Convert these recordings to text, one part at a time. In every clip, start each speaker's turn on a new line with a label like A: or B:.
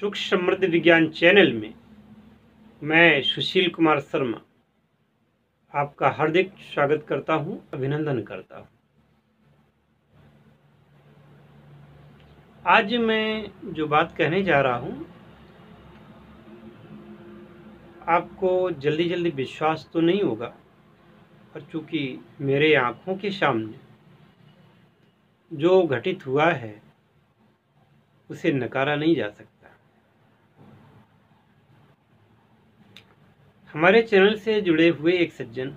A: सुख समृद्धि विज्ञान चैनल में मैं सुशील कुमार शर्मा आपका हार्दिक स्वागत करता हूं, अभिनंदन करता हूं। आज मैं जो बात कहने जा रहा हूं, आपको जल्दी जल्दी विश्वास तो नहीं होगा, पर चूंकि मेरे आंखों के सामने जो घटित हुआ है उसे नकारा नहीं जा सकता। हमारे चैनल से जुड़े हुए एक सज्जन,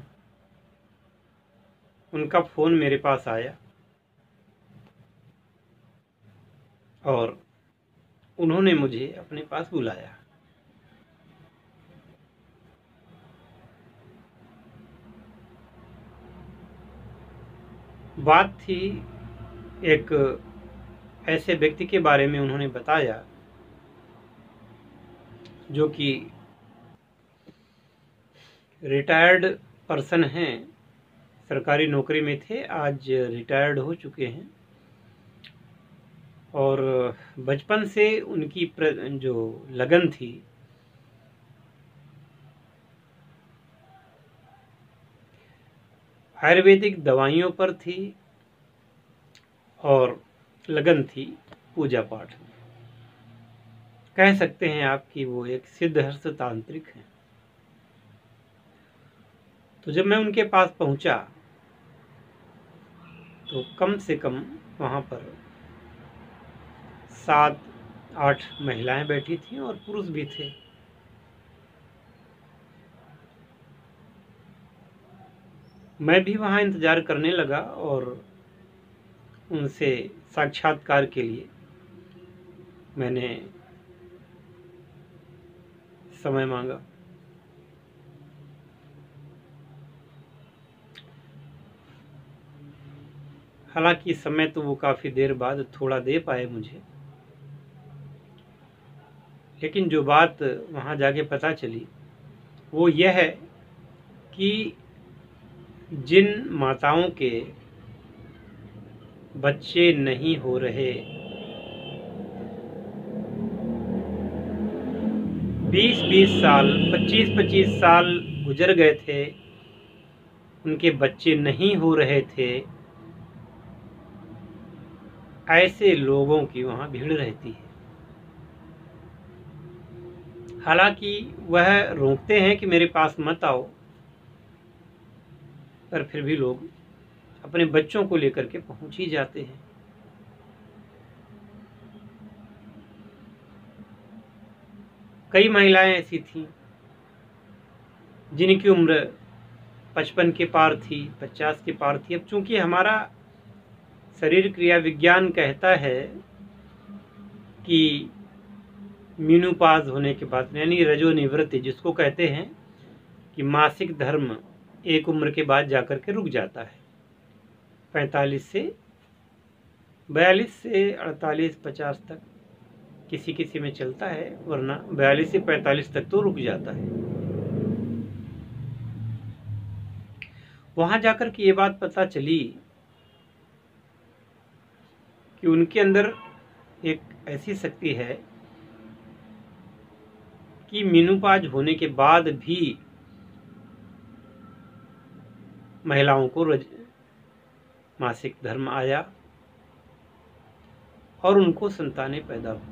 A: उनका फ़ोन मेरे पास आया और उन्होंने मुझे अपने पास बुलाया। बात थी एक ऐसे व्यक्ति के बारे में। उन्होंने बताया जो कि रिटायर्ड पर्सन हैं, सरकारी नौकरी में थे, आज रिटायर्ड हो चुके हैं। और बचपन से उनकी जो लगन थी आयुर्वेदिक दवाइयों पर थी और लगन थी पूजा पाठ में। कह सकते हैं आप कि वो एक सिद्धहस्त तांत्रिक हैं। तो जब मैं उनके पास पहुंचा तो कम से कम वहां पर 7-8 महिलाएं बैठी थीं और पुरुष भी थे। मैं भी वहां इंतजार करने लगा और उनसे साक्षात्कार के लिए मैंने समय मांगा। हालांकि समय तो वो काफ़ी देर बाद थोड़ा दे पाए मुझे, लेकिन जो बात वहाँ जाके पता चली वो यह है कि जिन माताओं के बच्चे नहीं हो रहे, 20-20 साल, 25-25 साल गुजर गए थे, उनके बच्चे नहीं हो रहे थे, ऐसे लोगों की वहाँ भीड़ रहती है। हालांकि वह रोकते हैं कि मेरे पास मत आओ, पर फिर भी लोग अपने बच्चों को लेकर के पहुंच ही जाते हैं। कई महिलाएं ऐसी थीं जिनकी उम्र 55 के पार थी, 50 के पार थी। अब चूंकि हमारा शरीर क्रिया विज्ञान कहता है कि मीनोपॉज होने के बाद, यानी रजोनिवृत्ति जिसको कहते हैं, कि मासिक धर्म एक उम्र के बाद जाकर के रुक जाता है। 45 से 42 से 48 50 तक किसी किसी में चलता है, वरना 42 से 45 तक तो रुक जाता है। वहां जाकर के ये बात पता चली कि उनके अंदर एक ऐसी शक्ति है कि मीनोपॉज होने के बाद भी महिलाओं को मासिक धर्म आया और उनको संतानें पैदा हुई।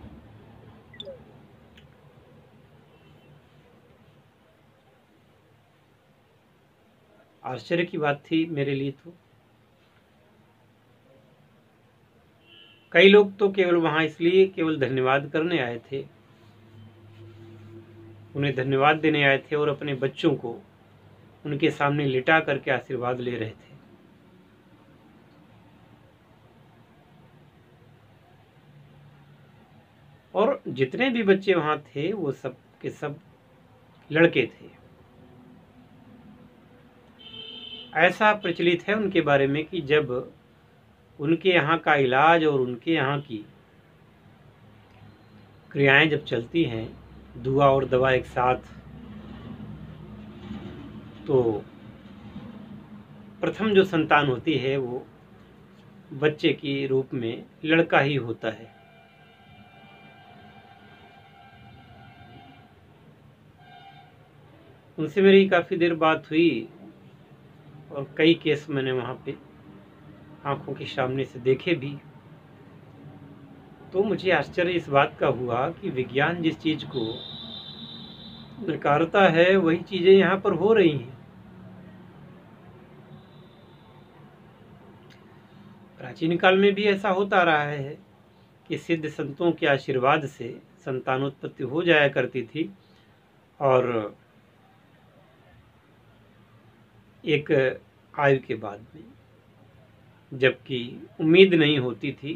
A: आश्चर्य की बात थी मेरे लिए। तो कई लोग तो केवल वहां इसलिए केवल धन्यवाद करने आए थे, उन्हें धन्यवाद देने आए थे और अपने बच्चों को उनके सामने लिटा करके आशीर्वाद ले रहे थे। और जितने भी बच्चे वहां थे वो सब के सब लड़के थे। ऐसा प्रचलित है उनके बारे में कि जब उनके यहाँ का इलाज और उनके यहाँ की क्रियाएं जब चलती हैं, दुआ और दवा एक साथ, तो प्रथम जो संतान होती है वो बच्चे के रूप में लड़का ही होता है। उनसे मेरी काफ़ी देर बात हुई और कई केस मैंने वहाँ पे आंखों के सामने से देखे भी। तो मुझे आश्चर्य इस बात का हुआ कि विज्ञान जिस चीज़ को नकारता है वही चीज़ें यहाँ पर हो रही हैं। प्राचीन काल में भी ऐसा होता रहा है कि सिद्ध संतों के आशीर्वाद से संतानोत्पत्ति हो जाया करती थी और एक आयु के बाद में, जबकि उम्मीद नहीं होती थी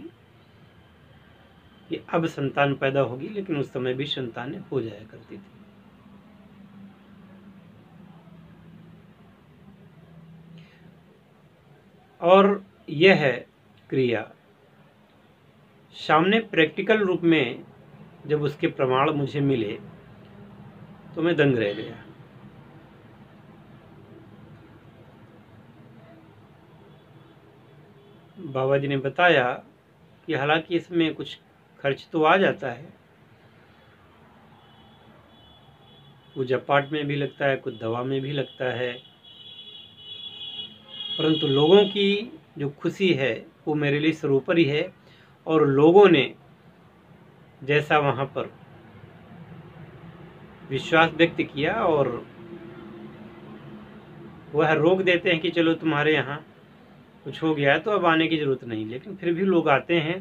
A: कि अब संतान पैदा होगी, लेकिन उस समय भी संतानें हो जाया करती थी। और यह है क्रिया सामने प्रैक्टिकल रूप में जब उसके प्रमाण मुझे मिले तो मैं दंग रह गया। बाबा जी ने बताया कि हालांकि इसमें कुछ खर्च तो आ जाता है, पूजा पाठ में भी लगता है, कुछ दवा में भी लगता है, परंतु लोगों की जो खुशी है वो मेरे लिए सर्वोपरि है। और लोगों ने जैसा वहाँ पर विश्वास व्यक्त किया, और वह रोक देते हैं कि चलो तुम्हारे यहाँ कुछ हो गया है तो अब आने की ज़रूरत नहीं, लेकिन फिर भी लोग आते हैं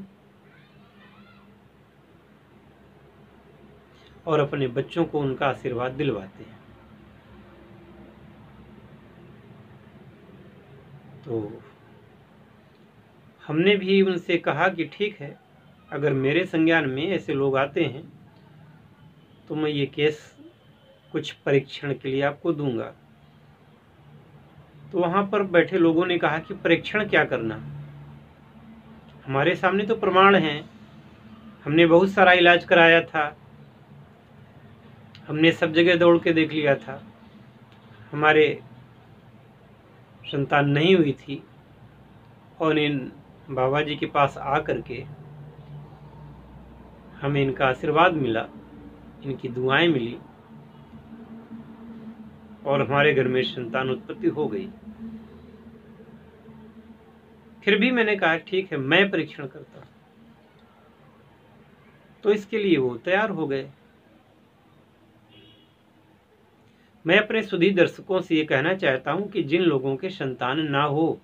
A: और अपने बच्चों को उनका आशीर्वाद दिलवाते हैं। तो हमने भी उनसे कहा कि ठीक है, अगर मेरे संज्ञान में ऐसे लोग आते हैं तो मैं ये केस कुछ परीक्षण के लिए आपको दूंगा। तो वहाँ पर बैठे लोगों ने कहा कि परीक्षण क्या करना, हमारे सामने तो प्रमाण हैं, हमने बहुत सारा इलाज कराया था, हमने सब जगह दौड़ के देख लिया था, हमारे संतान नहीं हुई थी, और इन बाबा जी के पास आ करके हमें इनका आशीर्वाद मिला, इनकी दुआएं मिली और हमारे घर में संतान उत्पत्ति हो गई। फिर भी मैंने कहा ठीक है, मैं परीक्षण करता हूं। तो इसके लिए वो तैयार हो गए। मैं अपने सुधी दर्शकों से ये कहना चाहता हूं कि जिन लोगों के संतान ना हो,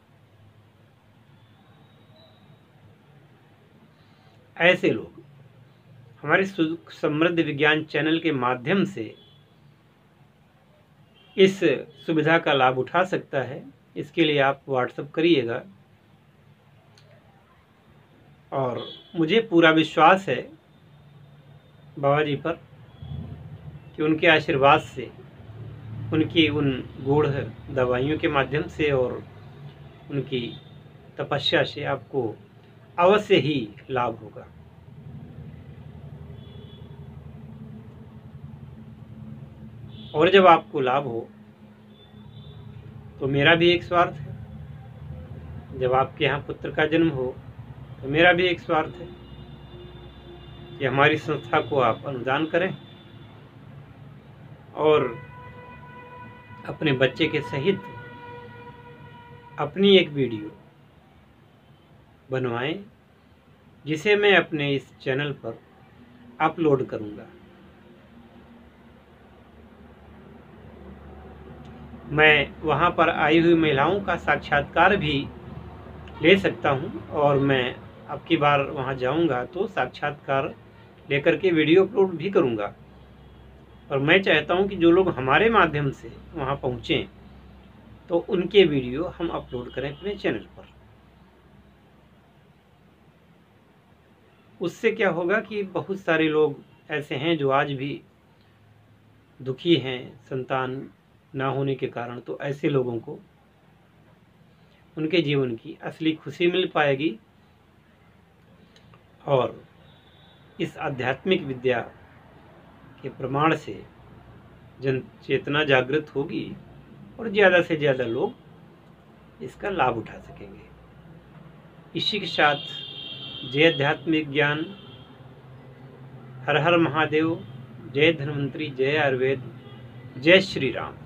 A: ऐसे लोग हमारे सुख समृद्ध विज्ञान चैनल के माध्यम से इस सुविधा का लाभ उठा सकता है। इसके लिए आप व्हाट्सएप करिएगा, और मुझे पूरा विश्वास है बाबा जी पर कि उनके आशीर्वाद से, उनकी उन गूढ़ दवाइयों के माध्यम से और उनकी तपस्या से आपको अवश्य ही लाभ होगा। और जब आपको लाभ हो तो मेरा भी एक स्वार्थ है, जब आपके यहाँ पुत्र का जन्म हो तो मेरा भी एक स्वार्थ है कि हमारी संस्था को आप अनुदान करें और अपने बच्चे के सहित अपनी एक वीडियो बनवाएं, जिसे मैं अपने इस चैनल पर अपलोड करूंगा। मैं वहां पर आई हुई महिलाओं का साक्षात्कार भी ले सकता हूं, और मैं अब की बार वहां जाऊंगा तो साक्षात्कार लेकर के वीडियो अपलोड भी करूंगा। और मैं चाहता हूं कि जो लोग हमारे माध्यम से वहां पहुंचें तो उनके वीडियो हम अपलोड करें अपने चैनल पर। उससे क्या होगा कि बहुत सारे लोग ऐसे हैं जो आज भी दुखी हैं संतान ना होने के कारण, तो ऐसे लोगों को उनके जीवन की असली खुशी मिल पाएगी और इस आध्यात्मिक विद्या के प्रमाण से जन चेतना जागृत होगी और ज़्यादा से ज़्यादा लोग इसका लाभ उठा सकेंगे। इसी के साथ जय अध्यात्मिक ज्ञान, हर हर महादेव, जय धन्वंतरी, जय आयुर्वेद, जय श्री राम।